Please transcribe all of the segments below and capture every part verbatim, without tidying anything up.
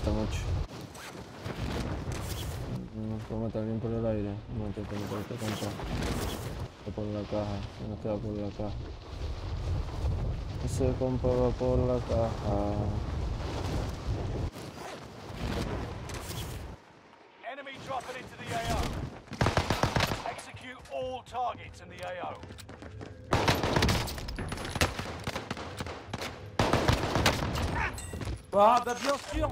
gusta mucho. No puedo matar bien por el aire. No te puedo matar este campo. O por la caja. No te va por la caja. Ese compa va por la caja. Enemy dropping into the A O. Execute all targets in the A O. Ah bah bien sûr.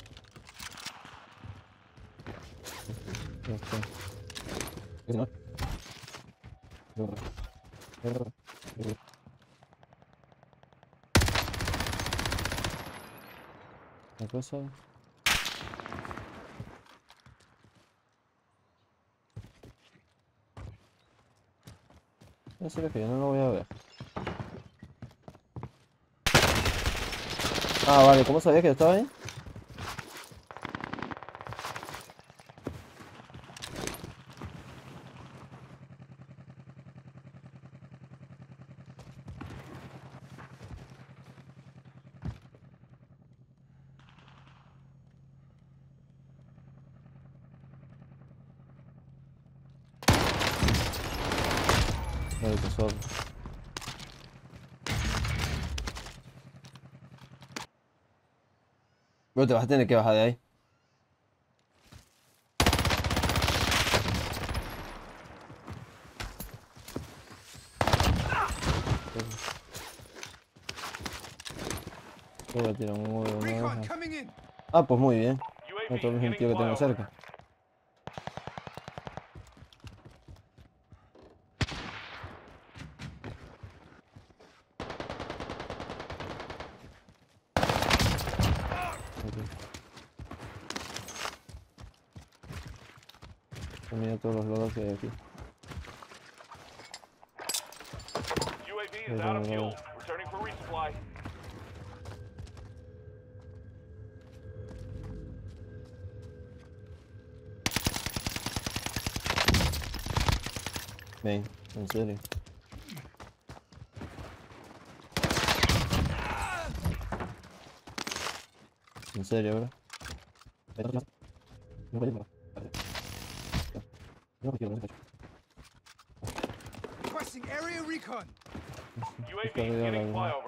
¿Qué cosa? En serio que yo no lo voy a ver. Ah, vale, ¿cómo sabía que yo estaba ahí? El tesoro. Pero te vas a tener que bajar de ahí. Voy a tirar un huevo, ¿no? Ah, pues muy bien. A todos los impíos que tengo cerca. Mira todos los lodos que hay aquí. U A V is out of fuel. Returning for resupply. Ven, en serio. En serio, bro. Requesting area recon. U A V beginning flyover.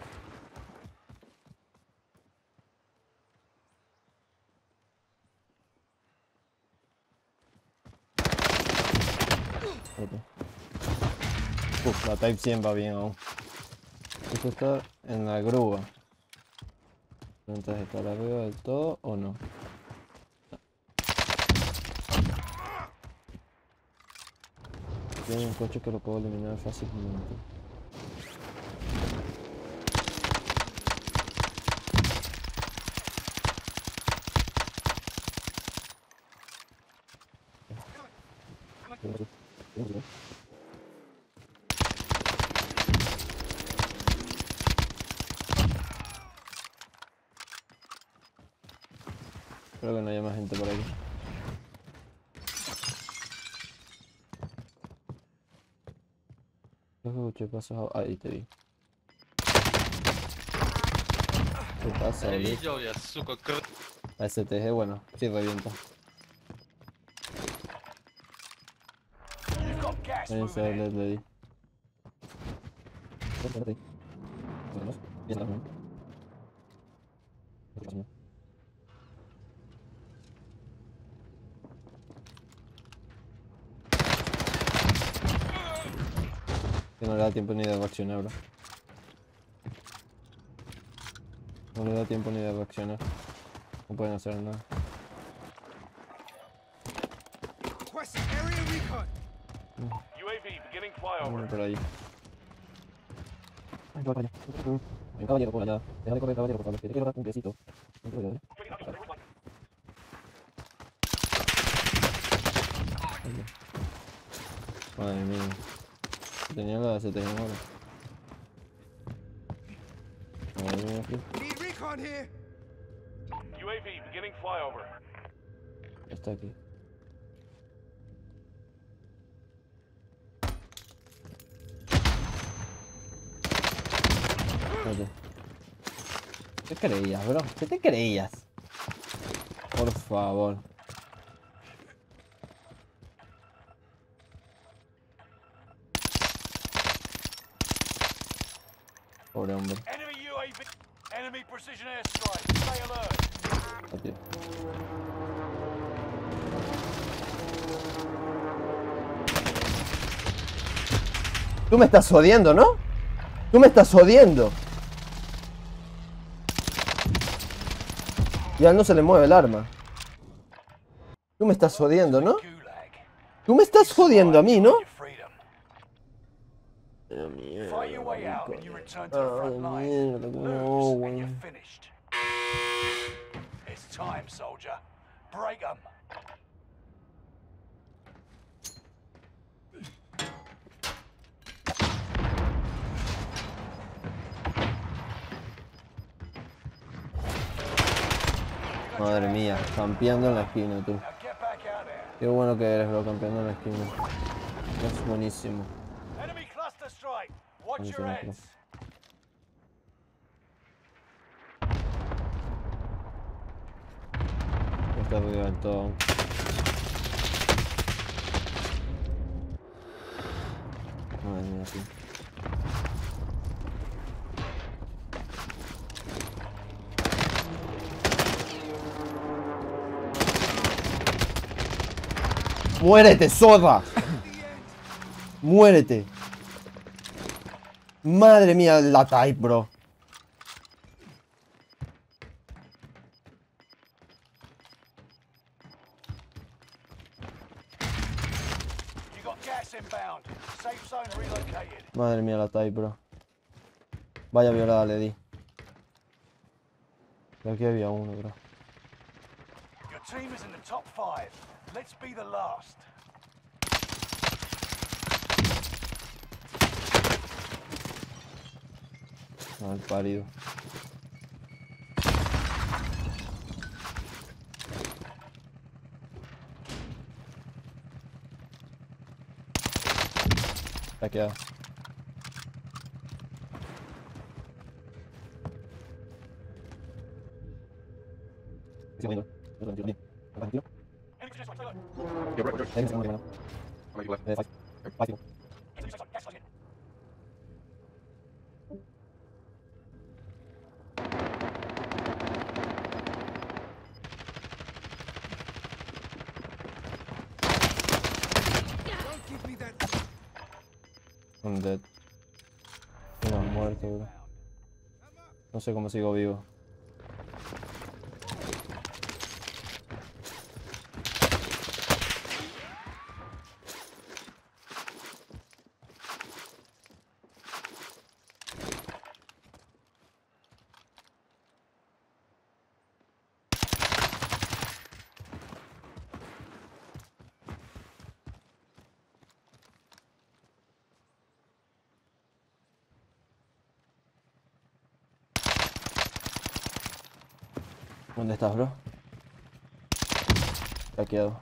Uf, la Type cien va bien aún. Esto está en la grúa. Entonces, ¿está arriba del todo o no? Tiene un coche que lo puedo eliminar fácilmente. Creo que no haya más gente por aquí. Creo que escuché pasos. Ahí te vi. ¿Qué pasa, Я boludo? видел, я, сука, кр... La S T G, bueno, sí revienta. You've got gas Ahí moving se in. le le di. Bueno, bien, bien. Que no le da tiempo ni de reaccionar, bro. No le da tiempo ni de reaccionar. No pueden hacer nada. Requesting area recon. U A V beginning Uno flyover. por ahí. Ay, por allá. Hay un caballero por allá. Deja de correr, caballero, por favor. Que te quiero dar un besito. No te voy a dar. Madre mía. Tenía la S T G ahora. Madre mía, aquí. Need recon here. U A V beginning flyover. Está aquí. Espérate. ¿Qué creías, bro? ¿Qué te creías? favor. Pobre hombre. Enemy U A V. Enemy precision airstrike. Stay alert. Aquí. Tú me estás jodiendo, ¿no? Tú me estás jodiendo. Ya no se le mueve el arma. Tú me estás jodiendo, ¿no? Gulag. Tú me estás jodiendo a mí, ¿no? Your freedom. Fight your way out and you return to the front Ay, line. mierda, no, Lose güey. and you're finished. It's time, soldier. Break 'em. Madre mía, campeando en la esquina, tú. Now get back out there. Qué bueno que eres, bro, campeando en la esquina. Es buenísimo. Enemy cluster strike. Watch your Buenísimo, heads. Está arriba del todo. Madre mía, tío. ¡Muérete, zorra! ¡Muérete! Madre mía, la type, bro. You got gas inbound. Safe zone relocated. Madre mía, la type, bro. Vaya violada le di. Y aquí había uno, bro. Your team is in the top five. Let's be the last. Mal parido. Se ha quedado. Enemy precision strike. Stay alert. Enemy strike. Gas in. Don't give me that. Un dead. Uno muerto, bro. No sé cómo sigo vivo. ¿Dónde estás, bro? Se ha quedado.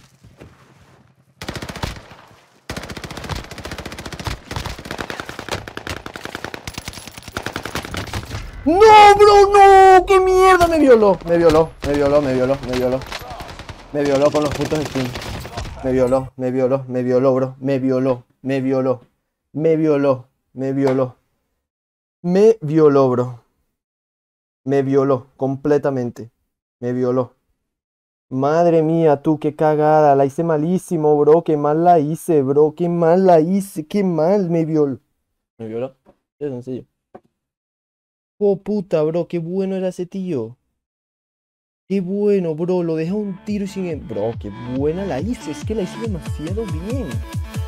¡No, bro! ¡No! ¡Qué mierda! Me violó, me violó, me violó, me violó, me violó. Me violó con los putos skins. Me violó, me violó, me violó, bro. Me violó, me violó. Me violó, me violó. Me violó, bro. Me violó completamente. Me violó. Madre mía, tú, qué cagada. La hice malísimo, bro. Qué mal la hice, bro. Qué mal la hice. Qué mal me violó. ¿Me violó? Es sencillo. Oh, puta, bro. Qué bueno era ese tío. Qué bueno, bro. Lo dejé un tiro sin... Bro, qué buena la hice. Es que la hice demasiado bien.